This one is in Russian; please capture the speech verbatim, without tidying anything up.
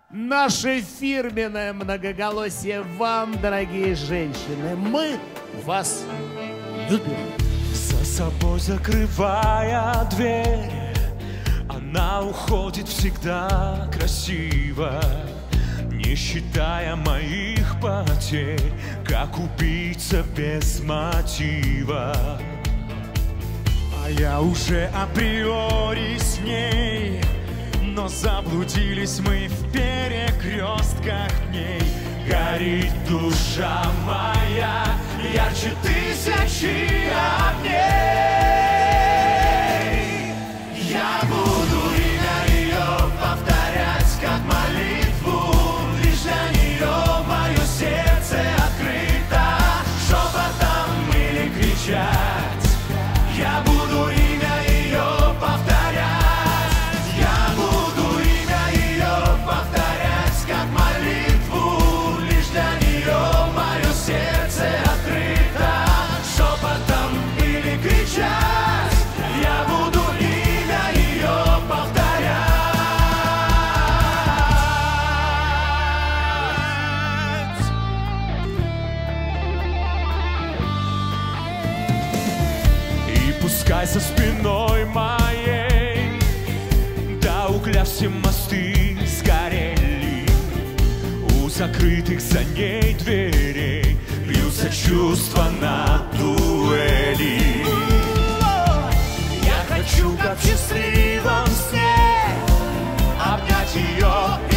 Наше фирменное многоголосие вам, дорогие женщины. Мы вас любим. За собой закрывая дверь, она уходит всегда красиво, не считая моих потерь, как убийца без мотива. А я уже априори с ней, но заблудились мы в перекрестках дней. Горит душа моя ярче тысячи огней. Я буду имя ее повторять как молитву, лишь для нее мое сердце открыто, шепотом или кричать. Я буду имя ее повторять, я буду имя ее повторять как молитву, лишь для нее мое сердце открыто, шепотом или кричать. Я буду имя ее повторять. И пускай за спиной моей до угля все мосты сгорели, у закрытых за ней дверей бьются чувства на дуэли. Я хочу, как в счастливом сне, обнять ее